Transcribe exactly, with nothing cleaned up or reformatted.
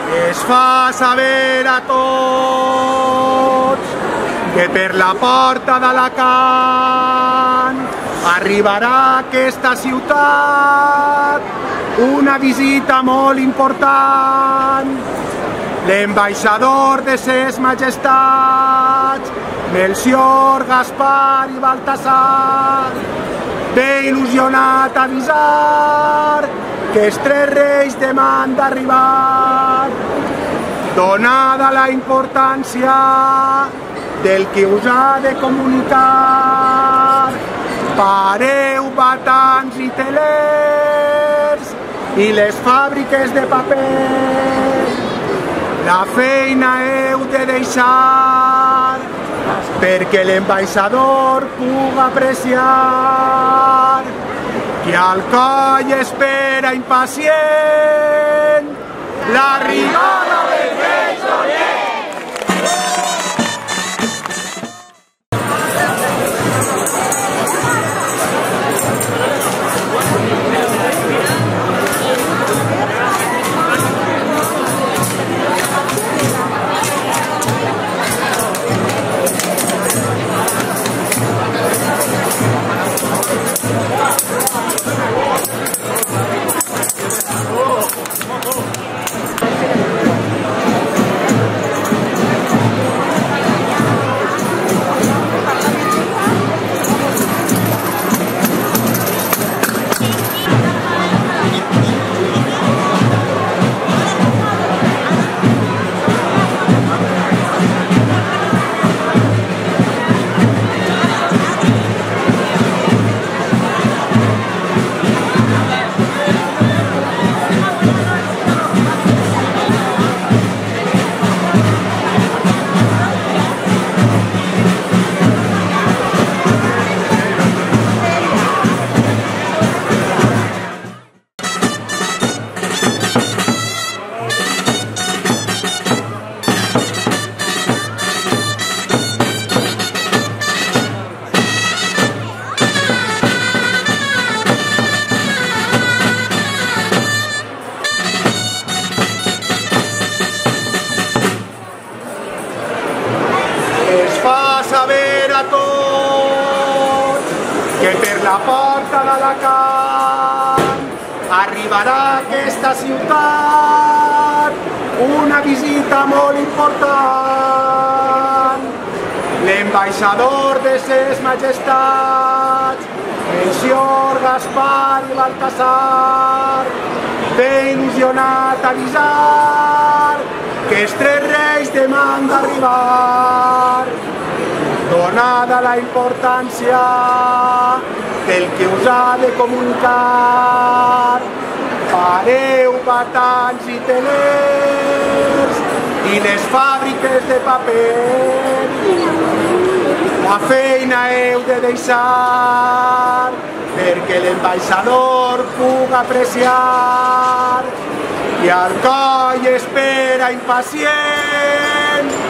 es fa saber a tots que per la porta d'Alacant arribarà a aquesta ciutat una visita molt important. L'ambaixador de ses majestats, Melcior, Gaspar i Baltasar, ve il·lusionat a avisar que els tres reis deman d'arribar. Donada la importància del que us ha de comunicar, pareu, batans i telers i les fàbriques de paper. La feina heu de deixar perquè l'ambaixador puga apreciar que al coll espera impacient l'arribada dels Reis d'Orient. Saber a tots que per la porta d'Alacant arribarà a aquesta ciutat una visita molt important. L'ambaixador de ses majestats, Melcior, Gaspar i Baltasar, ve il·lusionat a avisar que els tres reis deman d'arribar. Donada la importància del que us ha de comunicar, pareu, batans i telers i les fàbriques de paper. La feina heu de deixar perquè l'ambaixador puga apreciar i al coll espera impacient